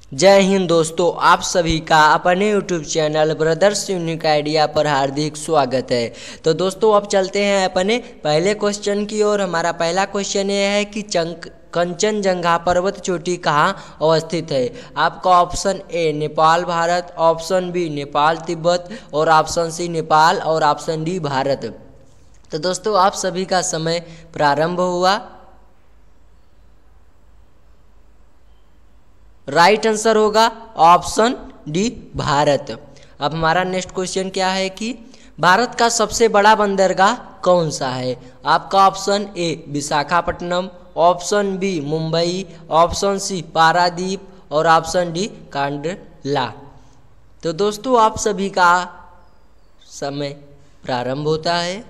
जय हिंद दोस्तों, आप सभी का अपने YouTube channel brothers unique idea पर हार्दिक स्वागत है। तो दोस्तों अब चलते हैं अपने पहले क्वेश्चन की ओर। हमारा पहला क्वेश्चन ये है कि कंचनजंगा पर्वत चोटी कहाँ अवस्थित है। आपका option A Nepal Bharat, option B Nepal Tibet और ऑप्शन सी नेपाल और ऑप्शन डी भारत। तो दोस्तों आप सभी का समय प्रारंभ हुआ। राइट आंसर होगा ऑप्शन डी भारत। अब हमारा नेक्स्ट क्वेश्चन क्या है कि भारत का सबसे बड़ा बंदरगाह कौन सा है। आपका option A Visakhapatnam, option B Mumbai, option C Paradip और ऑप्शन डी कांडला। तो दोस्तों आप सभी का समय प्रारंभ होता है।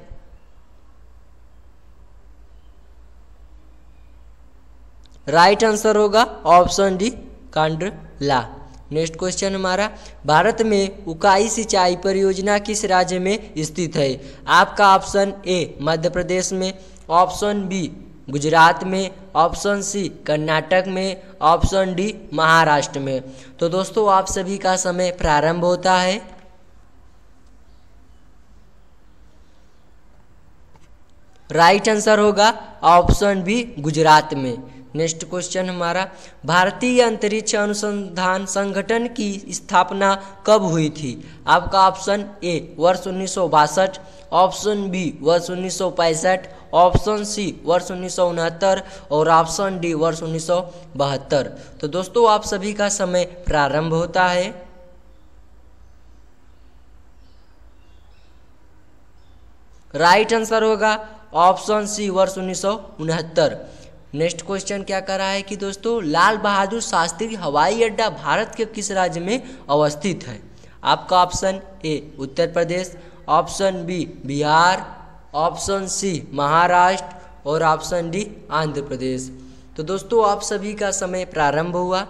राइट आंसर होगा option D Kandla. Next question हमारा, भारत में उकाई सिंचाई परियोजना किस राज्य में स्थित है। आपका ऑप्शन ए मध्य प्रदेश में, ऑप्शन बी गुजरात में, ऑप्शन सी कर्नाटक में, ऑप्शन डी महाराष्ट्र में। तो दोस्तों आप सभी का समय प्रारंभ होता है। राइट आंसर होगा ऑप्शन बी गुजरात में। नेक्स्ट क्वेश्चन हमारा, भारतीय अंतरिक्ष अनुसंधान संगठन की स्थापना कब हुई थी। आपका ऑप्शन ए वर्ष 1962, ऑप्शन बी वर्ष 1965, ऑप्शन सी वर्ष 1969 और ऑप्शन डी वर्ष 1972। तो दोस्तों आप सभी का समय प्रारंभ होता है। राइट आंसर होगा ऑप्शन सी वर्ष 1969। नेक्स्ट क्वेश्चन क्या कर रहा है कि दोस्तों लाल बहादुर शास्त्री हवाई अड्डा भारत के किस राज्य में अवस्थित है। आपका option A Uttar Pradesh, option B Bihar, option C Maharashtra और ऑप्शन डी आंध्र प्रदेश। तो दोस्तों आप सभी का समय प्रारंभ हुआ।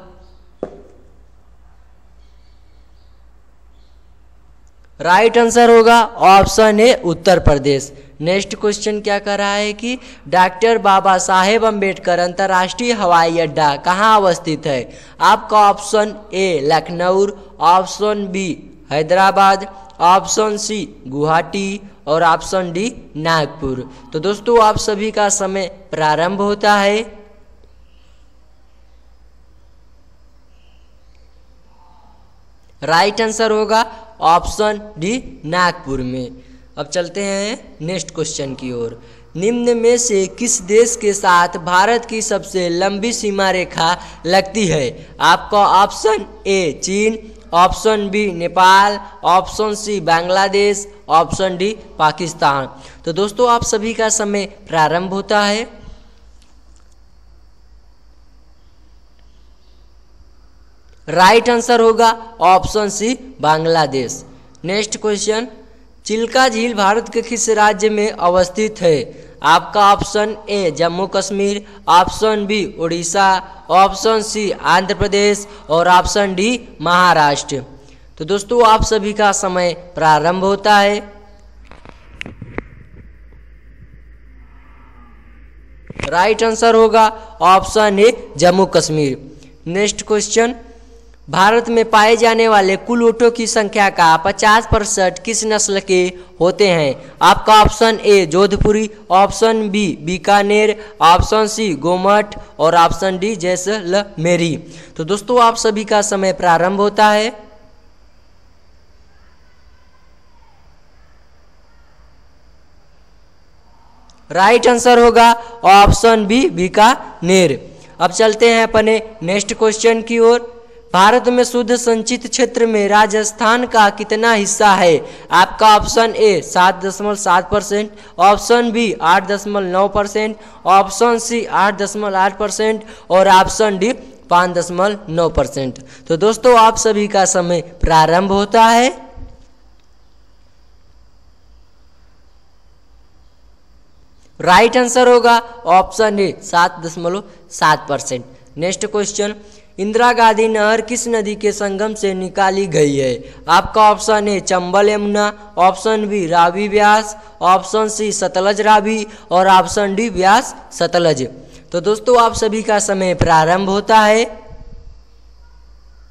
राइट आंसर होगा option A Uttar Pradesh. Next question क्या कर रहा है कि डॉक्टर बाबा साहेब अम्बेडकर अंतर्राष्ट्रीय हवाई अड्डा कहाँ अवस्थित है। आपका option A Lucknow, option B Hyderabad, option C Guwahati और ऑप्शन डी नागपुर। तो दोस्तों आप सभी का समय प्रारंभ होता है। राइट आंसर होगा ऑप्शन डी नागपुर में। अब चलते हैं नेक्स्ट क्वेश्चन की ओर। निम्न में से किस देश के साथ भारत की सबसे लंबी सीमा रेखा लगती है। आपका ऑप्शन ए चीन, option B Nepal, option C Bangladesh, option D Pakistan. तो दोस्तों आप सभी का समय प्रारंभ होता है। राइट आंसर होगा option C Bangladesh. Next question, Chilka झील भारत के किस राज्य में अवस्थित है। आपका option A Jammu Kashmir, option B Orissa, option C Andhra Pradesh और ऑप्शन डी महाराष्ट्र। तो दोस्तों आप सभी का समय प्रारंभ होता है। राइट आंसर होगा option A Jammu Kashmir. Next question, Bharat में पाए जाने वाले कुल ऊँटों की संख्या का 50% किस नस्ल के होते हैं। आपका option A Jodhpuri, option B Bikaner, option C Gomat और ऑप्शन डी जैसलमेरी। तो दोस्तों आप सभी का समय प्रारंभ होता है। राइट आंसर होगा ऑप्शन बी बीकानेर। अब चलते हैं अपने नेक्स्ट क्वेश्चन की ओर। भारत में शुद्ध संचित क्षेत्र में राजस्थान का कितना हिस्सा है। आपका option A 7.7%, option B 8.9%, option C 8.8% और ऑप्शन डी 5.9%। तो दोस्तों आप सभी का समय प्रारंभ होता है। राइट आंसर होगा option A 7.7%। Next question, Indira Gandhi नहर किस नदी के संगम से निकाली गई है। आपका option A Chambal Yamuna, option B Ravi Vyas, option C Sutlej Ravi और ऑप्शन डी व्यास सतलज। तो दोस्तों आप सभी का समय प्रारंभ होता है।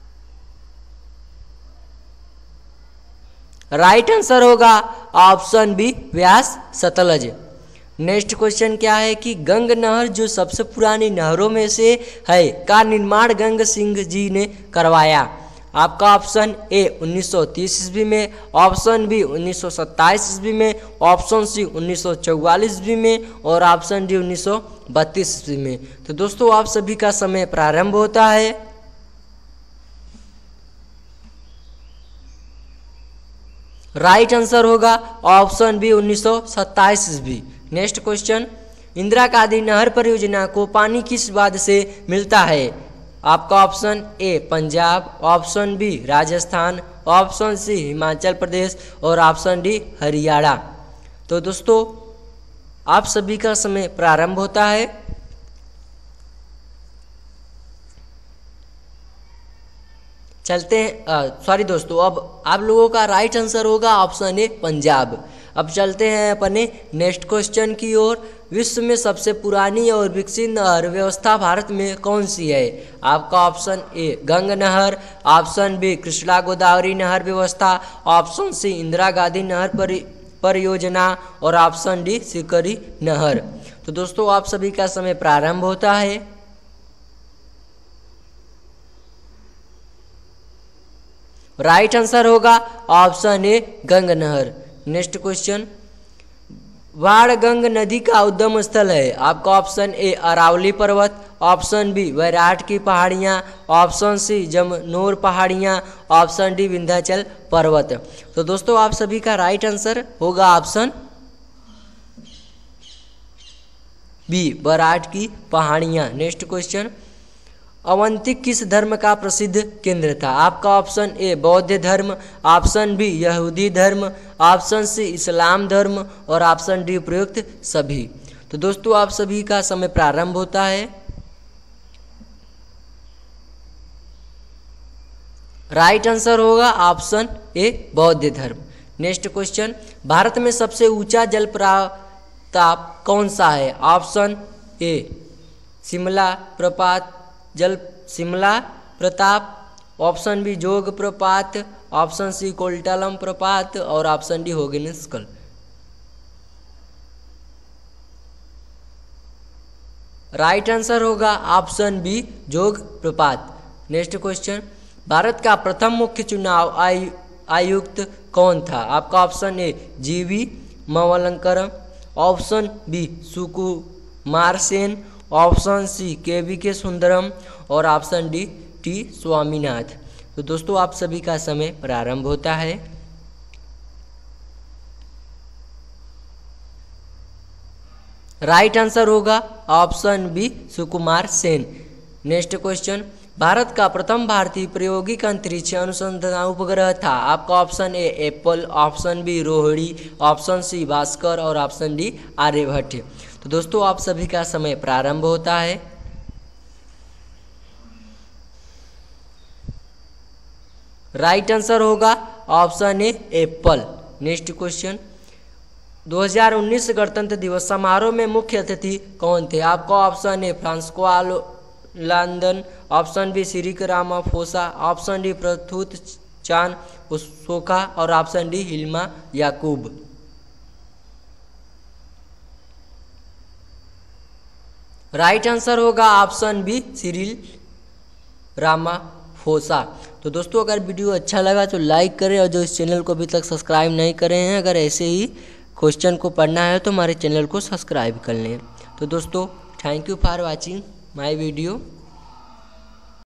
राइट आंसर होगा option B Vyas Sutlej. Next question क्या है कि गंग नहर जो सबसे पुरानी नहरों में से है का निर्माण गंग सिंह जी ने करवाया। आपका ऑप्शन ए 1930 ईस्वी में, ऑप्शन बी 1927 ईस्वी में, ऑप्शन सी 1944 ईस्वी में और ऑप्शन डी 1932 ईस्वी में। तो दोस्तों आप सभी का समय प्रारंभ होता है। राइट आंसर होगा ऑप्शन बी 1927 ईस्वी। नेक्स्ट क्वेश्चन, इंदिरा गांधी नहर परियोजना को पानी किस वाद से मिलता है। आपका option A Punjab, option B Rajasthan, option C Himachal Pradesh और ऑप्शन डी हरियाणा। तो दोस्तों आप सभी का समय प्रारंभ होता है। चलते हैं सॉरी दोस्तों, अब आप लोगों का राइट आंसर होगा ऑप्शन ए पंजाब। अब चलते हैं अपने नेक्स्ट क्वेश्चन की ओर। विश्व में सबसे पुरानी और विकसित नहर व्यवस्था भारत में कौन सी है। आपका ऑप्शन ए गंग नहर, ऑप्शन बी कृष्णा गोदावरी नहर व्यवस्था, ऑप्शन सी इंदिरा गांधी नहर परियोजना और ऑप्शन डी सिकरी नहर। तो दोस्तों आप सभी का समय प्रारंभ होता है। राइट आंसर होगा ऑप्शन ए गंग नहर। नेक्स्ट क्वेश्चन, बाणगंग नदी का उद्गम स्थल है। आपका ऑप्शन ए अरावली पर्वत, ऑप्शन बी वैराट की पहाड़ियाँ, ऑप्शन सी जमनोर पहाड़ियाँ, ऑप्शन डी विंध्याचल पर्वत। तो दोस्तों आप सभी का राइट आंसर होगा ऑप्शन बी वैराट की पहाड़ियाँ। नेक्स्ट क्वेश्चन, अवंती किस धर्म का प्रसिद्ध केंद्र था। आपका ऑप्शन ए बौद्ध धर्म, ऑप्शन बी यहूदी धर्म, ऑप्शन सी इस्लाम धर्म और ऑप्शन डी उपयुक्त सभी। तो दोस्तों आप सभी का समय प्रारंभ होता है। राइट आंसर होगा ऑप्शन ए बौद्ध धर्म। नेक्स्ट क्वेश्चन, भारत में सबसे ऊंचा जल प्रपात कौन सा है। ऑप्शन ए शिमला प्रपात शिमला प्रताप, ऑप्शन बी जोग प्रपात, ऑप्शन सी कोल्टालम प्रपात और option D Hogenakkal. Right answer होगा ऑप्शन बी जोग प्रपात। नेक्स्ट क्वेश्चन, भारत का प्रथम मुख्य चुनाव आयुक्त कौन था। आपका option A G V Mavalankar, option B Sukumar Sen, option C K Sundaram और ऑप्शन डी टी स्वामीनाथ। तो दोस्तों आप सभी का समय प्रारंभ होता है। राइट आंसर होगा option B Sukumar Sen. Next question, Bharat का प्रथम भारतीय प्रायोगिक अंतरिक्ष अनुसंधान उपग्रह था। आपका option A Apple, option B Rohini, option C Bhaskar और ऑप्शन डी आर्यभट्ट। तो दोस्तों आप सभी का समय प्रारंभ होता है। राइट आंसर होगा option A Apple. Next question, 2019 गणतंत्र दिवस समारोह में मुख्य अतिथि कौन थे। आपका option A Francois Hollande, option B Cyril Ramaphosa, option D Prayut Chan Ocha और option D Halimah Yacob. Right answer होगा ऑप्शन बी सिरिल रामाफोसा। तो दोस्तों अगर वीडियो अच्छा लगा तो लाइक करें और जो इस चैनल को अभी तक सब्सक्राइब नहीं करे हैं, अगर ऐसे ही क्वेश्चन को पढ़ना है तो हमारे चैनल को सब्सक्राइब कर लें। तो दोस्तों thank you for watching my video.